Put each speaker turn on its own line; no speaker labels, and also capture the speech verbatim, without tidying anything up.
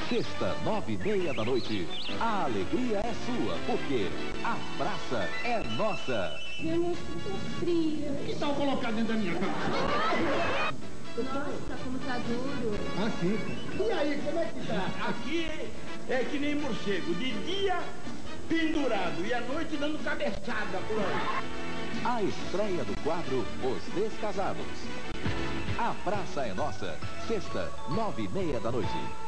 Sexta, nove e meia da noite. A alegria é sua, porque a praça é nossa.
Meu rosto ficou frio.
Que tal colocar dentro da minha casa?
Nossa, como tá duro.
Ah, fica. E aí, como é que tá?
Aqui é que nem morcego. De dia, pendurado. E à noite, dando cabeçada por aí.
A estreia do quadro Os Descasados. A praça é nossa. Sexta, nove e meia da noite.